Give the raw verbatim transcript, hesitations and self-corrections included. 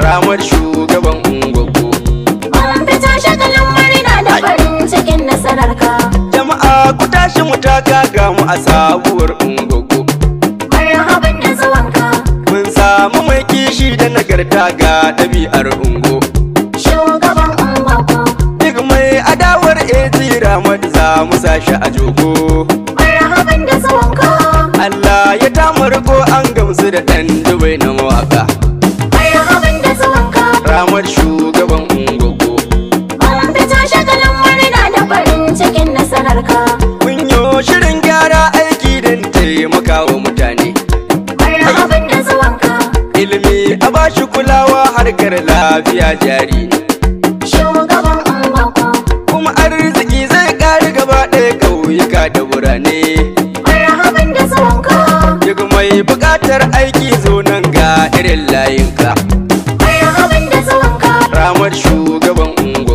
Ramar shugaban Ungoggo. Mun fita shagalin murna da farin cikin nasararka. Jama'a ku tashi mu taka ga mu a sabuwar Ungoggo. Marhaban da zuwanka. Mun samu mai kishi da nagarta ga ɗabi'ar Ungo. Shugaban Ungoggo. Duk mai adawar ezi Ramat za mu sashi a jogo. Marhaban da zuwanka. Allah ya tamarko an gamsu da ɗan dubai na mawaka. Marhaban da zuwanka. Ramar shugaban Ungoggo. Mun fita shagalin murna da farin cikin nasararka. Mun yo shirin gyara aiki don taimaka wa mutane. Marhaban da zuwanka. Ilimi a bashi kulawa harkar lafiya jari ne. Shugaban Ungoggo. Kuma arziki zai ƙari gaba ɗaya ƙauyuka da birane. Marhaban da zuwanka. Duk mai buƙatar aiki zo nan ga irin layinka. Marhaban da zuwanka. Ramar shugaban Ungoggo.